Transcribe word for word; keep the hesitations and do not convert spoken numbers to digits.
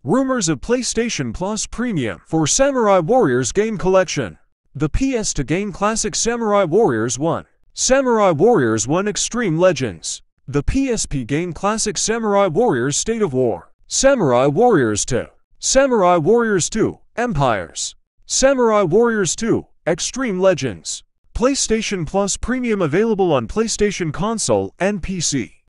Rumors of PlayStation Plus Premium for Samurai Warriors Game Collection. The P S to Game Classic Samurai Warriors one. Samurai Warriors one Extreme Legends. The P S P Game Classic Samurai Warriors State of War. Samurai Warriors two. Samurai Warriors two Empires. Samurai Warriors two Extreme Legends. PlayStation Plus Premium available on PlayStation Console and P C.